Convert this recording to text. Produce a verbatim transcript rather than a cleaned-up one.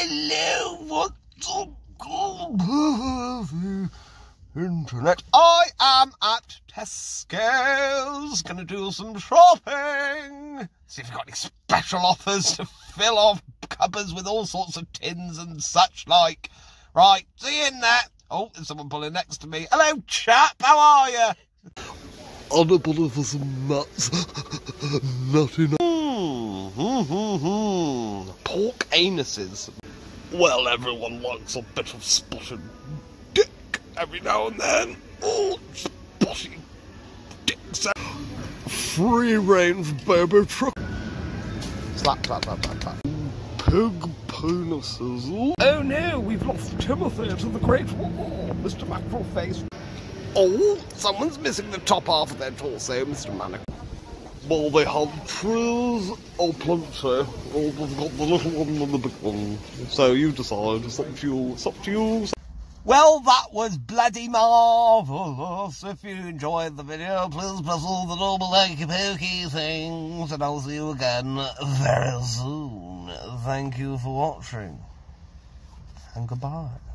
Hello, what's up, internet? I am at Tesco's, gonna do some shopping. See if you've got any special offers to fill off cupboards with all sorts of tins and such like. Right, see you in there. Oh, there's someone pulling next to me. Hello, chap, how are you? On a bottle for some nuts. Not enough. Hmm, hmm, hmm, hmm. Pork anuses. Well, everyone likes a bit of spotted dick every now and then. Oh, spotty dick. Free range baby truck. Slap, slap, slap, slap, slap. Pig penises. Oh no, we've lost Timothy to the Great War, Mister Mackerel-Face. Oh, someone's missing the top half of their torso, Mister Manic. Well, they have trees or plenty. Well, they've got the little one and the big one. So you decide. It's up to you. It's up to you. Well, that was bloody marvellous. If you enjoyed the video, please press all the normal likey pokey things, and I'll see you again very soon. Thank you for watching, and goodbye.